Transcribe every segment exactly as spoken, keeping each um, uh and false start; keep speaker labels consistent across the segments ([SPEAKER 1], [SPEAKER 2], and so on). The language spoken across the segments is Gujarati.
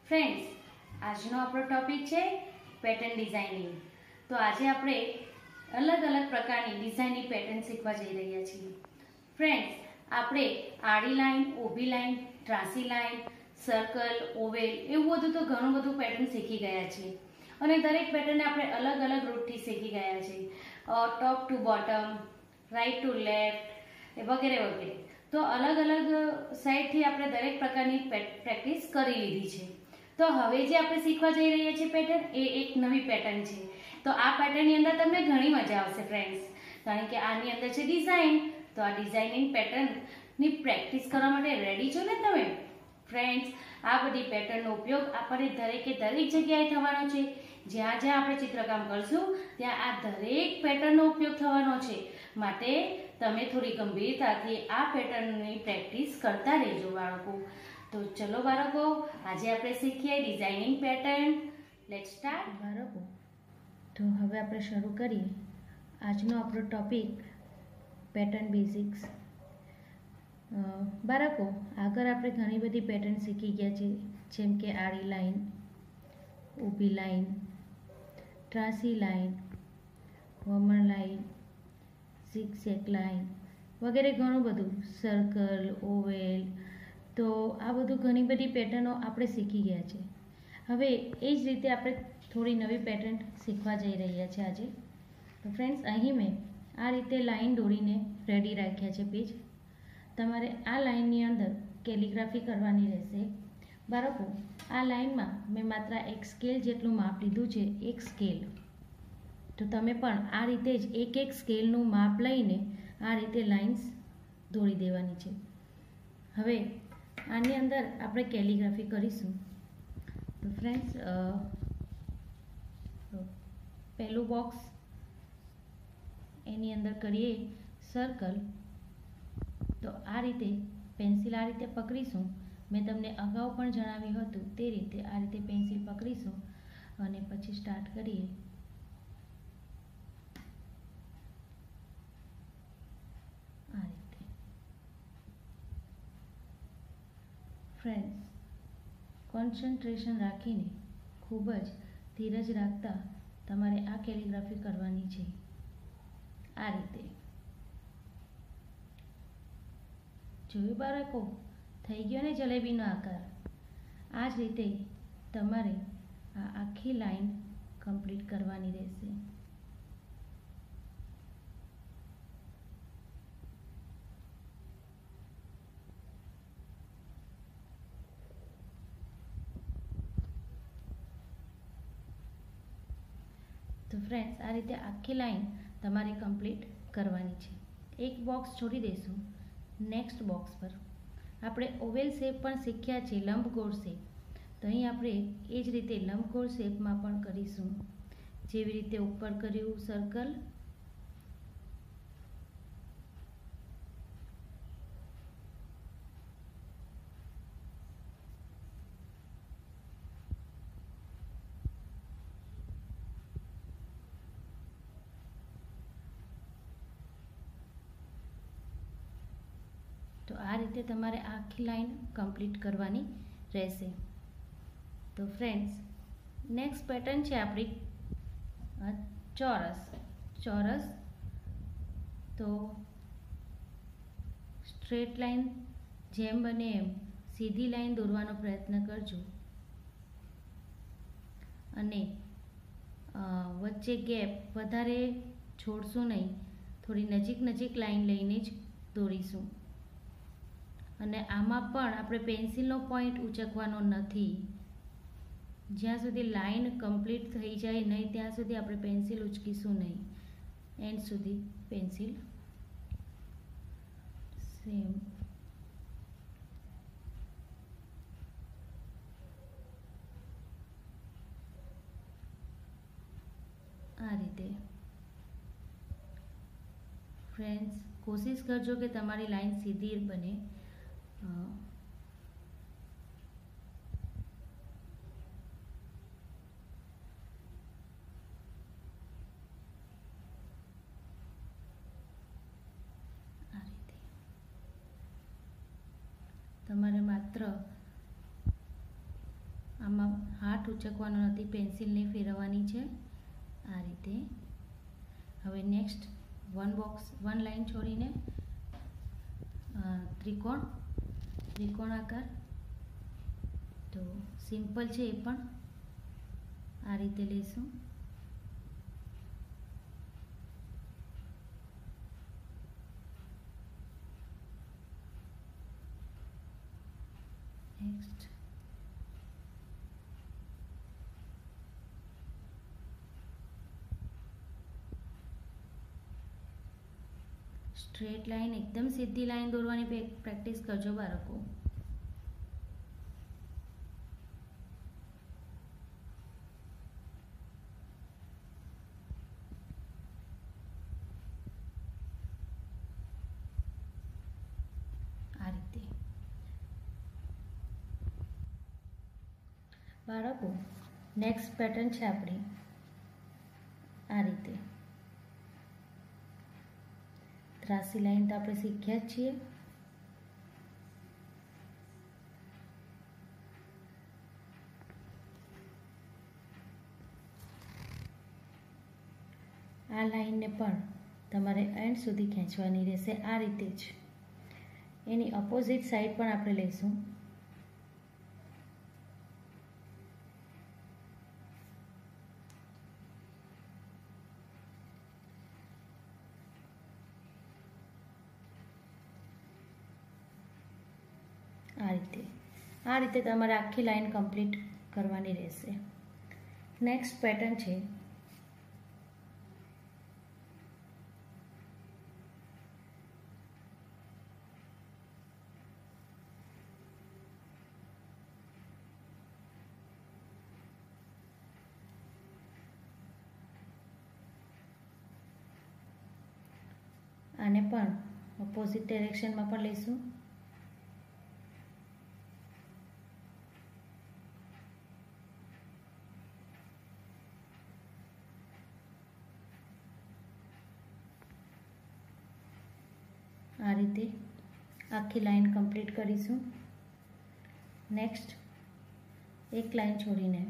[SPEAKER 1] ફ્રેન્ડ્સ, આજનો આપણો ટોપિક છે પેટર્ન ડિઝાઇનિંગ. તો આજે આપણે અલગ અલગ પ્રકારની ડિઝાઇનની પેટર્ન શીખવા જઈ રહ્યા છીએ. ફ્રેન્ડ્સ, આપણે આડી લાઈન, ઊભી લાઈન, ત્રાસી લાઈન, સર્કલ, ઓવેલ એવું બધું તો ઘણું બધું પેટર્ન શીખી ગયા છીએ અને દરેક પેટર્નને આપણે અલગ અલગ રૂટથી શીખી ગયા છીએ. Top to bottom, right to left વગેરે વગેરે. તો અલગ અલગ સાઈડથી આપણે દરેક પ્રકારની પ્રેક્ટિસ કરી લીધી છે. તો હવે જે આપણે શીખવા જઈ રહ્યા છીએ પેટર્ન, એ એક નવી પેટર્ન છે. તો આ પેટર્નની અંદર તમને ઘણી મજા આવશે ફ્રેન્ડ્સ, કારણ કે આની અંદર છે ડિઝાઇન. તો આ ડિઝાઇનિંગ પેટર્નની પ્રેક્ટિસ કરવા માટે રેડી છો ને તમે? ફ્રેન્ડ્સ, આ બધી પેટર્નનો ઉપયોગ આપણે દરેકે દરેક જગ્યાએ થવાનો છે. જ્યાં જ્યાં આપણે ચિત્રકામ કરશું ત્યાં આ દરેક પેટર્નનો ઉપયોગ થવાનો છે. માટે તમે થોડી ગંભીરતાથી આ પેટર્નની પ્રેક્ટિસ કરતા રહેજો બાળકો. તો ચલો બાળકો, આજે આપણે શીખીએ ડિઝાઇનિંગ પેટર્ન. લેટ્સ સ્ટાર્ટ બાળકો. તો હવે આપણે શરૂ કરીએ આજનો આપણો ટોપિક પેટર્ન બેઝિક્સ. બાળકો, આગળ આપણે ઘણી બધી પેટર્ન શીખી ગયા છે, જેમ કે આડી લાઈન, ઊભી લાઈન, ત્રાસી લાઈન, વમણ લાઈન, ઝિગઝેગ લાઈન વગેરે ઘણું બધું, સર્કલ, ઓવેલ. તો આ બધું ઘણી બધી પેટર્નો આપણે શીખી ગયા છે. હવે એ જ રીતે આપણે થોડી નવી પેટર્ન શીખવા જઈ રહ્યા છે આજે. તો ફ્રેન્ડ્સ, અહીં મેં આ રીતે લાઈન દોરીને રેડી રાખ્યા છે પેજ. તમારે આ લાઈનની અંદર કેલિગ્રાફી કરવાની રહેશે. બાળકો, આ લાઈનમાં મેં માત્ર એક સ્કેલ જેટલું માપ લીધું છે, એક સ્કેલ. તો તમે પણ આ રીતે જ એક એક સ્કેલનું માપ લઈને આ રીતે લાઇન્સ દોરી દેવાની છે. હવે આની અંદર આપણે કેલિગ્રાફી કરીશું. તો ફ્રેન્ડ્સ, પહેલું બોક્સ, એની અંદર કરીએ સર્કલ. તો આ રીતે પેન્સિલ આ રીતે પકડીશું. મેં તમને અગાઉ પણ જણાવ્યું હતું તે રીતે આ રીતે પેન્સિલ પકડીશું અને પછી સ્ટાર્ટ કરીએ. આ રીતે. ફ્રેન્ડ્સ, કોન્સન્ટ્રેશન રાખીને ખૂબ જ ધીરજ રાખતા તમારે આ કેલિગ્રાફી કરવાની છે. આ રીતે જોયું બાળકો? થઈ ગયો ને જલેબીનો આકાર? આ જ રીતે તમારે આ આખી લાઈન કમ્પ્લીટ કરવાની રહેશે. તો ફ્રેન્ડ્સ, આ રીતે આખી લાઈન તમારે કમ્પ્લીટ કરવાની છે. એક બોક્સ છોડી દઈશું. નેક્સ્ટ બોક્સ પર આપણે ઓવેલ શેપ પણ શીખ્યા છે, લંબગોળ શેપ. તો અહીં આપણે એ જ રીતે લંબગોળ શેપમાં પણ કરીશું, જેવી રીતે ઉપર કર્યું સર્કલ. તો આ રીતે તમારે આખી લાઈન કમ્પ્લીટ કરવાની રહેશે. તો ફ્રેન્ડ્સ, નેક્સ્ટ પેટર્ન છે આપણી ચોરસ. ચોરસ તો સ્ટ્રેટ લાઈન જેમ બને એમ સીધી લાઈન દોરવાનો પ્રયત્ન કરજો અને વચ્ચે ગેપ વધારે છોડશું નહીં. થોડી નજીક નજીક લાઈન લઈને જ દોરીશું. અને આમાં પણ આપણે પેન્સિલનો પોઈન્ટ ઉચકવાનો નથી. જ્યાં સુધી લાઈન કમ્પ્લીટ થઈ જાય નહીં ત્યાં સુધી આપણે પેન્સિલ ઉચકીશું નહીં. એન્ડ સુધી પેન્સિલ સેમ. આ રીતે ફ્રેન્ડ્સ, કોશિશ કરજો કે તમારી લાઈન સીધી બને. આ રીતે તમારે માત્ર આમાં હાથ ઉચકવાનો નથી, પેન્સિલને ફેરવવાની છે આ રીતે. હવે next one box one line છોડીને ત્રિકોણ ત્રિકોણ આકાર. તો સિમ્પલ છે એ પણ આ રીતે લઈશું. નેક્સ્ટ સ્ટ્રેટ લાઈન, એકદમ સીધી લાઈન દોરવાની પ્રેક્ટિસ કરજો બાળકો. આ રીતે બાળકો નેક્સ્ટ પેટર્ન છે આપણી આ રીતે. ત્રાસી લાઈન તો આપણે શીખ્યા જ છીએ. આ લાઈનને પણ તમારે એન્ડ સુધી ખેંચવાની રહેશે આ રીતે જ. એની ઓપોઝિટ સાઈડ પણ આપણે લઈશું. આ રીતે આ રીતે તમારે આખી લાઈન કમ્પ્લીટ કરવાની રહેશે. નેક્સ્ટ પેટર્ન છે આને પણ ઓપોઝિટ ડાયરેક્શનમાં પણ લઈશું. આ રીતે આખી લાઈન કમ્પ્લીટ કરીશું. નેક્સ્ટ એક લાઈન છોડીને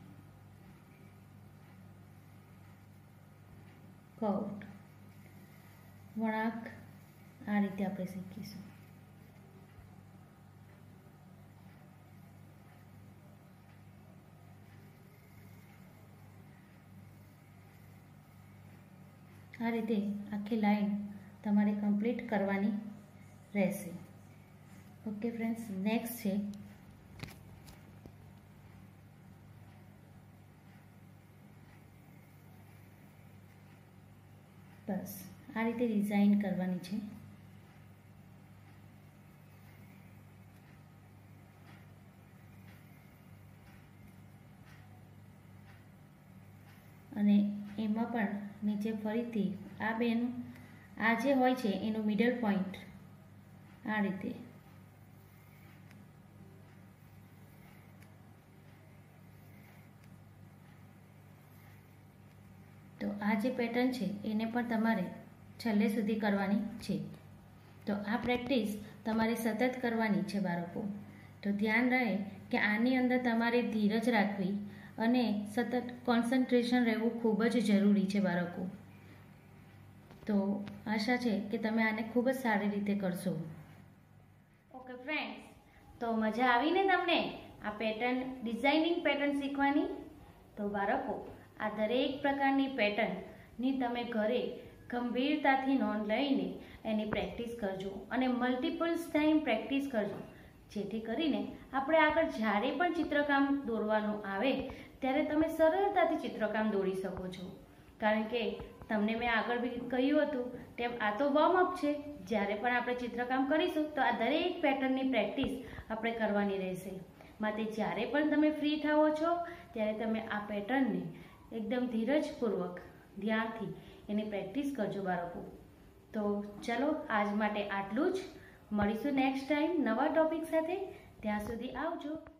[SPEAKER 1] કર્વ વળાંક આ રીતે આપણે શીખીશું. આ રીતે આખી લાઈન તમારે કમ્પ્લીટ કરવાની રહેશે. ઓકે ફ્રેન્ડ્સ, નેક્સ્ટ છે બસ આ રીતે ડિઝાઇન કરવાની છે. અને એમાં પણ નીચે ફરીથી આ બેનું આ જે હોય છે એનું મિડલ પોઈન્ટ આ રીતે. તો આ જે પેટર્ન છે એને પણ તમારે છેલ્લે સુધી કરવાની છે. તો આ પ્રેક્ટિસ તમારે સતત કરવાની છે બાળકો. તો ધ્યાન રહે કે આની અંદર તમારે ધીરજ રાખવી અને સતત કોન્સન્ટ્રેશન રહેવું ખૂબ જ જરૂરી છે બાળકો. તો આશા છે કે તમે આને ખૂબ જ સારી રીતે કરશો. ઓકે ફ્રેન્ડ્સ, તો મજા આવીને તમને આ પેટર્ન ડિઝાઇનિંગ પેટર્ન શીખવાની? તો બાળકો આ દરેક પ્રકારની પેટર્નની તમે ઘરે ગંભીરતાથી નોંધ લઈને એની પ્રેક્ટિસ કરજો અને મલ્ટિપલ્સ ટાઈમ પ્રેક્ટિસ કરજો, જેથી કરીને આપણે આગળ જ્યારે પણ ચિત્રકામ દોરવાનું આવે ત્યારે તમે સરળતાથી ચિત્રકામ દોરી શકો છો. કારણ કે તમને મેં આગળ બી કહ્યું હતું તેમ આ તો વોર્મઅપ છે. જ્યારે પણ આપણે ચિત્રકામ કરીશું તો આ દરેક પેટર્નની પ્રેક્ટિસ આપણે કરવાની રહેશે. માટે જ્યારે પણ તમે ફ્રી થાઓ છો ત્યારે તમે આ પેટર્નને એકદમ ધીરજપૂર્વક ધ્યાનથી એની પ્રેક્ટિસ કરજો બાળકો. તો ચલો આજ માટે આટલું જ. મળીશું નેક્સ્ટ ટાઈમ નવા ટોપિક સાથે. ત્યાં સુધી આવજો.